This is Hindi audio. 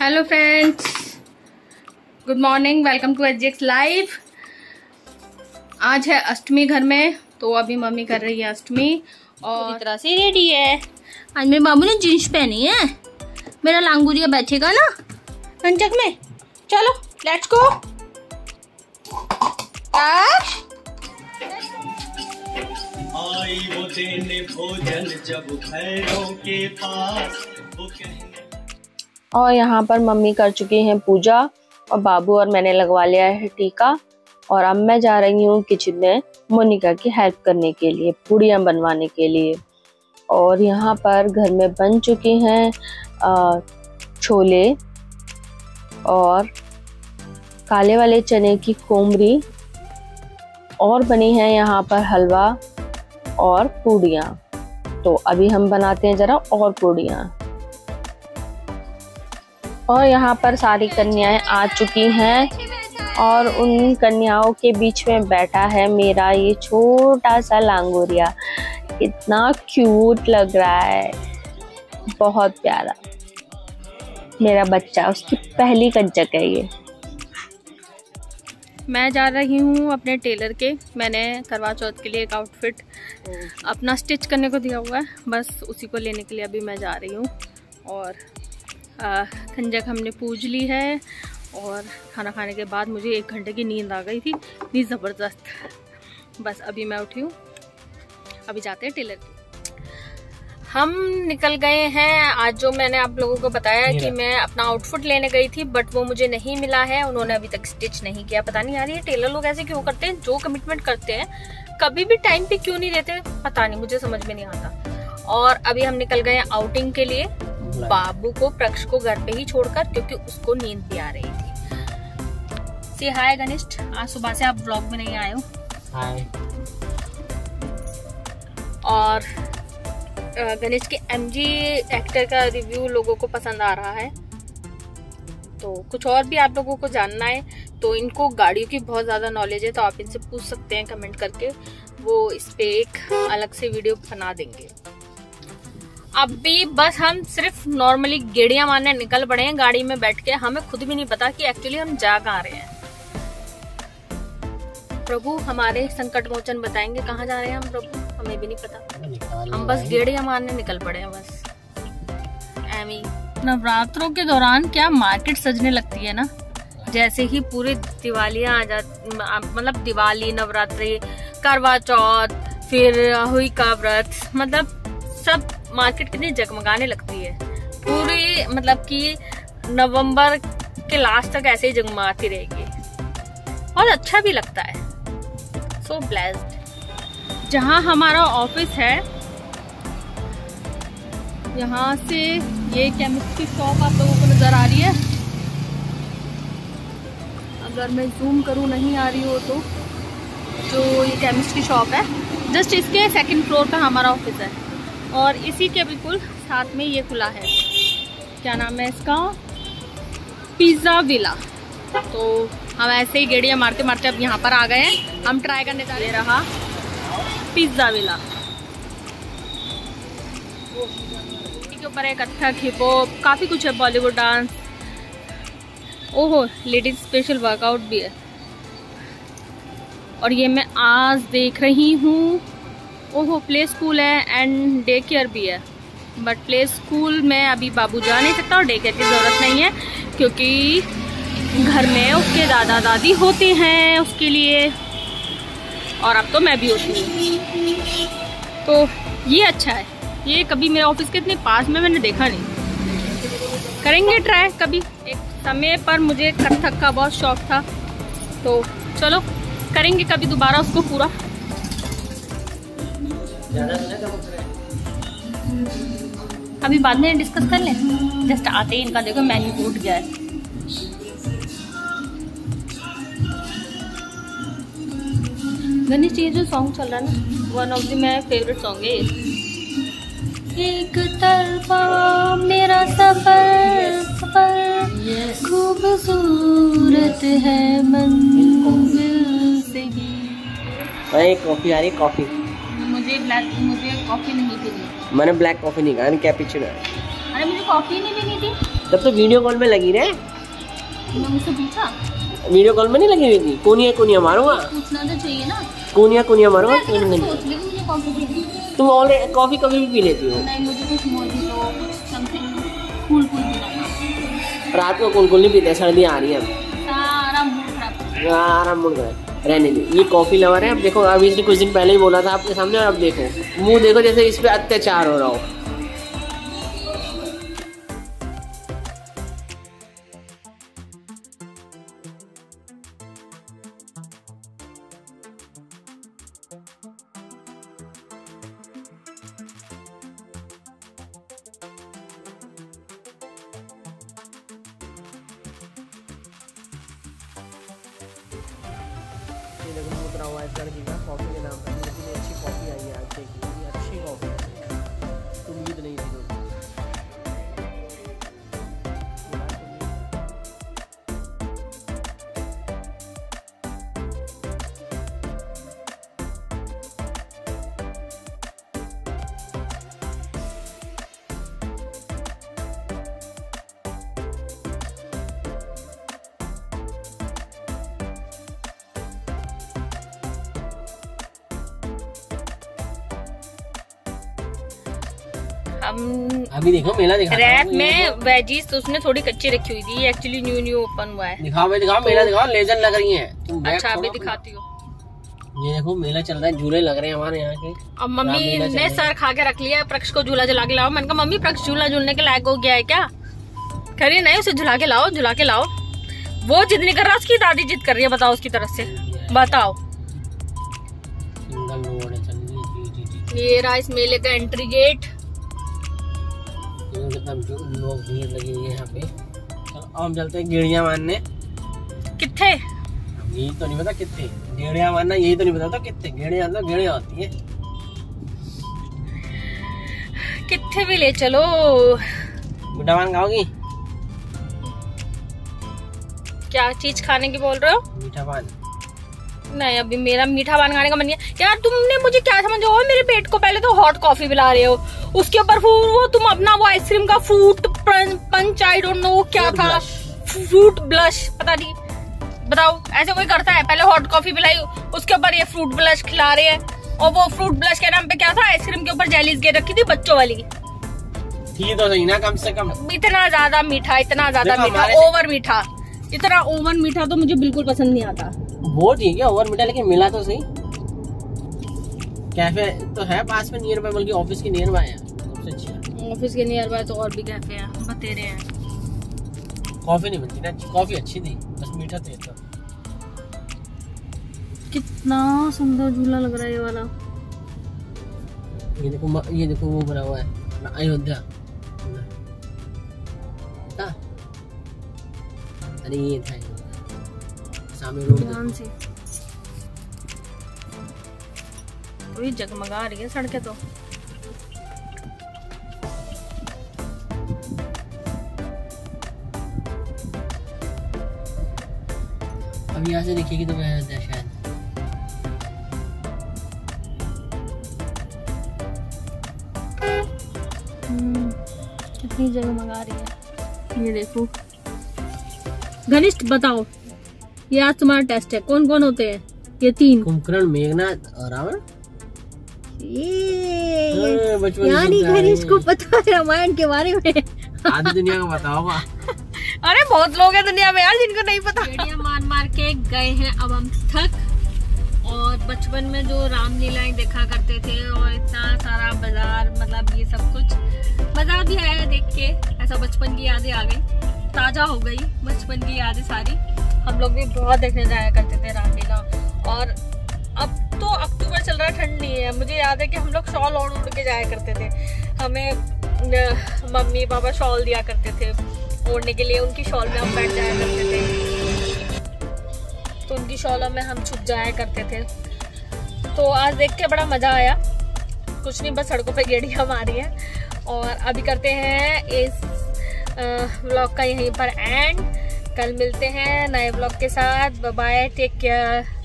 Hello friends, good morning, welcome to HGX live. आज है अष्टमी घर में, तो अभी मम्मी कर रही है अष्टमी और पूरी तरह से रेडी है। आज मेरे बाबू ने जीन्स पहनी है। मेरा लांगुरिया बैठेगा ना कंचक में। चलो लेट्स गो। आई वो देने भोजन जब भैरों के पास वो कहने। और यहाँ पर मम्मी कर चुकी हैं पूजा और बाबू और मैंने लगवा लिया है टीका। और अब मैं जा रही हूँ किचन में मोनिका की हेल्प करने के लिए, पूड़ियाँ बनवाने के लिए। और यहाँ पर घर में बन चुकी हैं छोले और काले वाले चने की कोमरी, और बनी है यहाँ पर हलवा और पूड़ियाँ। तो अभी हम बनाते हैं जरा और पूड़ियाँ। और यहाँ पर सारी कन्याएं आ चुकी हैं और उन कन्याओं के बीच में बैठा है मेरा ये छोटा सा लांगुरिया। इतना क्यूट लग रहा है, बहुत प्यारा मेरा बच्चा। उसकी पहली कंचक है ये। मैं जा रही हूँ अपने टेलर के। मैंने करवा चौथ के लिए एक आउटफिट अपना स्टिच करने को दिया हुआ है, बस उसी को लेने के लिए अभी मैं जा रही हूँ। और खंजक हमने पूज ली है और खाना खाने के बाद मुझे 1 घंटे की नींद आ गई थी, इतनी ज़बरदस्त। बस अभी मैं उठी हूँ, अभी जाते हैं टेलर के। हम निकल गए हैं। आज जो मैंने आप लोगों को बताया कि मैं अपना आउटफिट लेने गई थी, बट वो मुझे नहीं मिला है। उन्होंने अभी तक स्टिच नहीं किया। पता नहीं यार ये टेलर लोग ऐसे क्यों करते हैं, जो कमिटमेंट करते हैं कभी भी टाइम पे क्यों नहीं देते, पता नहीं, मुझे समझ में नहीं आता। और अभी हम निकल गए आउटिंग के लिए, बाबू को प्रक्ष को घर पे ही छोड़कर, क्योंकि उसको नींद भी आ रही थी। से हाय गणेश, आज सुबह से आप ब्लॉग में नहीं आए हो। हाय। और गणेश के एमजी एक्टर का रिव्यू लोगों को पसंद आ रहा है, तो कुछ और भी आप लोगों को जानना है तो इनको गाड़ियों की बहुत ज्यादा नॉलेज है, तो आप इनसे पूछ सकते हैं कमेंट करके। वो इस पे एक अलग से वीडियो बना देंगे। अभी बस हम सिर्फ नॉर्मली गेड़ियां मारने निकल पड़े हैं गाड़ी में बैठ के। हमें खुद भी नहीं पता कि एक्चुअली हम जा कहाँ रहे हैं। प्रभु हमारे संकट मोचन बताएंगे कहाँ जा रहे हैं हम, प्रभु हमें भी नहीं पता। हम बस गेड़ियां मारने निकल पड़े हैं बस। एमी नवरात्रों के दौरान क्या मार्केट सजने लगती है ना, जैसे ही पूरी दिवालियां आ जाती, मतलब दिवाली, नवरात्रि, करवा चौथ, फिर हुई का व्रत, मतलब सब मार्केट कितनी जगमगाने लगती है पूरी, मतलब कि नवंबर के लास्ट तक ऐसे ही जगमगाती रहेगी और अच्छा भी लगता है। So blessed. जहाँ हमारा ऑफिस है, यहाँ से ये केमिस्ट की शॉप आप लोगों को नजर आ रही है। अगर मैं जूम करूँ नहीं आ रही हो तो, जो ये केमिस्ट की शॉप है, जस्ट इसके 2nd फ्लोर पे हमारा ऑफिस है। और इसी के बिल्कुल साथ में ये खुला है, क्या नाम है इसका, पिज्जा विला। तो हम ऐसे ही गेड़ियाँ मारते मारते अब यहाँ पर आ गए हैं। हम ट्राई करने जा रहा पिज्जा विला। इसके ऊपर है कथक, हिप हॉप, काफ़ी कुछ है, बॉलीवुड डांस। ओहो, लेडीज स्पेशल वर्कआउट भी है। और ये मैं आज देख रही हूँ, ओहो प्ले स्कूल है एंड डे केयर भी है। बट प्ले स्कूल में अभी बाबू जा नहीं सकता और डे केयर की ज़रूरत नहीं है, क्योंकि घर में उसके दादा दादी होते हैं उसके लिए, और अब तो मैं भी होती हूँ। तो ये अच्छा है। ये कभी मेरे ऑफिस के इतने पास में मैंने देखा नहीं। करेंगे ट्राई कभी। एक समय पर मुझे कथक का बहुत शौक था, तो चलो करेंगे कभी दोबारा उसको पूरा। अभी बाद में डिस्कस कर लें। जस्ट आते ही इनका देखो मेन्यू टूट गया है। गणेश जी, जो सॉन्ग चल रहा है ना, one of the my favourite song है। एक तरफा मेरा सफर खूबसूरत है मंजिल से भी। कॉफी आ रही, कॉफी। मुझे कॉफी नहीं पीनी। मैंने ब्लैक कॉफी नहीं कहा, कैपुचिनो। अरे मुझे कॉफी नहीं पीनी थी। तब तो वीडियो कॉल में लगी रहे। मैं मुझसे पूछा, वीडियो कॉल में नहीं लगी हुई थी। कोनिया मारूंगा, पूछना तो चाहिए ना। कोनिया मारूंगा। सोच ली मुझे कॉफी पीनी। तुम ऑलरेडी कॉफी कभी भी पी लेती हो। नहीं, मुझे कुछ मोजिटो, कुछ समथिंग कूल पीना था। रात को कूल नहीं पीते, सर्दी आ रही है। सारा मूड खराब, आराम मूड खराब रहने दे। ये कॉफी लवर है। अब देखो, अभी इसने कुछ दिन पहले ही बोला था आपके सामने, और अब देखो मुंह देखो जैसे इस पे अत्याचार हो रहा हो। उतरा हुआ है लड़की का कॉफी के नाम पर। लेकिन अच्छी कॉफी आई है आज, देखिए अच्छी कॉफी है। उम्मीद नहीं थी लोग। हम अभी देखो मेला दिखा रैप में वेजीज तो उसने थोड़ी कच्ची रखी हुई थी। एक्चुअली न्यू ओपन हुआ है। दिखाओ मेला दिखाओ। लेजर लग रही है। अच्छा, अभी दिखाती हूँ। ये देखो मेला चल रहा है, झूले लग रहे हैं हमारे यहाँ के। अब मम्मी ने सर खा के रख लिया, प्रक्ष को झूला झुला के लाओ। मैंने कहा मम्मी प्रक्ष झूला झूलने के लायक हो गया है क्या? कह रही नहीं, उसे झुला के लाओ। वो जिद नहीं कर रहा, उसकी दादी जिद कर रही है। बताओ उसकी तरफ से, बताओ। ये रहा इस मेले का एंट्री गेट। लोग भीड़ लगी हुई है यहाँ पे। हम चलते हैं गेड़िया मारने। कितने? यही तो नहीं पता कितने गेड़िया मारना, यही तो नहीं पता था कितने गेड़िया होती है। कितने भी ले चलो। मीठा पान खाओगी? क्या चीज खाने की बोल रहे हो? मीठा पान। नहीं, अभी मेरा मीठा पान खाने का मन नहीं है यार। तुमने मुझे क्या समझो हो मेरे पेट को? पहले तो हॉट कॉफी पिला रहे हो, उसके ऊपर वो तुम अपना वो आइसक्रीम का fruit punch, I don't know क्या था, फ्रूट ब्लश, पता नहीं। बताओ, ऐसे कोई करता है? पहले हॉट कॉफी पिलाई, उसके ऊपर ये फ्रूट ब्लश खिला रहे हैं। और वो फ्रूट ब्लश के नाम पे क्या था? आइसक्रीम के ऊपर जेलीज गे रखी थी बच्चों वाली। थी तो सही ना, कम से कम। इतना ज्यादा मीठा, ओवर मीठा। इतना ओवर मीठा तो मुझे बिल्कुल पसंद नहीं आता। वो ठीक है ओवर मीठा, लेकिन मिला तो सही। कैफे तो है पास में नियर बाय, बल्कि ऑफिस के नियर बाय है सबसे अच्छा। ऑफिस के नियर बाय तो और भी कैफे हैं, बतेरे हैं। कॉफी नहीं बनती ना, कॉफी अच्छी थी, बस मीठा तेज था। कितना सुंदर झूला लग रहा है ये वाला। ये देखो वो बना हुआ है अयोध्या। अरे ये था सामने रोड से वही जगमगा रही है सड़कें तो। अब यहाँ से देखिएगी तो अयोध्या शायद। कितनी जगमगा रही है। ये देखो घनिष्ठ, बताओ ये आज तुम्हारा टेस्ट है। कौन कौन होते हैं ये तीन? कुंभकर्ण, मेघनाथ और रावण। यानी घनिष्ठ को पता है रामायण के बारे में। आधी दुनिया को पता होगा। अरे बहुत लोग हैं दुनिया में यार जिनको नहीं पता। गेड़िया मार के गए हैं अब हम थक। और बचपन में जो रामलीलाएं देखा करते थे और इतना सारा बाजार, मतलब ये सब कुछ मजा भी आया देख के। ऐसा बचपन की यादें आ गई, ताजा हो गई बचपन की यादें सारी। हम लोग भी बहुत देखने जाया करते थे रामलीला। और अब तो अक्टूबर चल रहा है, ठंड नहीं है। मुझे याद है कि हम लोग शॉल ओढ़ के जाया करते थे। हमें मम्मी पापा शॉल दिया करते थे ओढ़ने के लिए, उनकी शॉल में हम बैठ जाया करते थे, तो उनकी शॉलों में हम छुप जाया करते थे। तो आज देख के बड़ा मजा आया। कुछ नहीं, बस सड़कों पे गेड़ियां मारी है। और अभी करते हैं इस व्लॉग का यहीं पर एंड। कल मिलते हैं नए व्लॉग के साथ। Bye bye, take care.